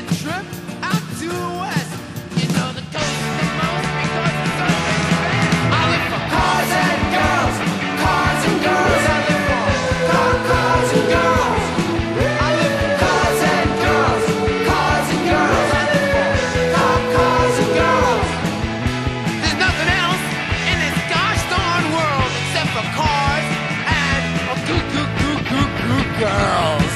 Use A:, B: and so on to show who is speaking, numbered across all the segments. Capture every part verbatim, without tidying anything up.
A: trip out to the west. You know the coast the most because it's so expensive. I live for cars and girls, cars and girls. I live for car, cars and girls. I live for cars and girls, cars and girls. I live for car, cars and girls. There's nothing else in this gosh darn world except for cars and a goo goo goo goo goo girls.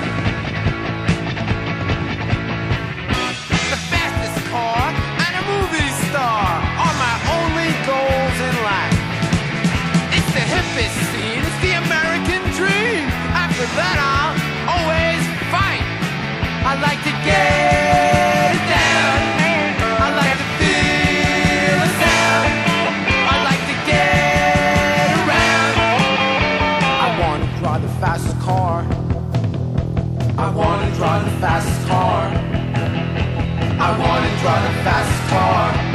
A: The fastest car and a movie star are my only goals in life. It's the hippest scene, it's the American dream. After that I'll always fight. I like to get it down, I like to feel the sound, I like to get around. I wanna drive the fastest car, I wanna drive the fastest car, I wanna drive the fastest car.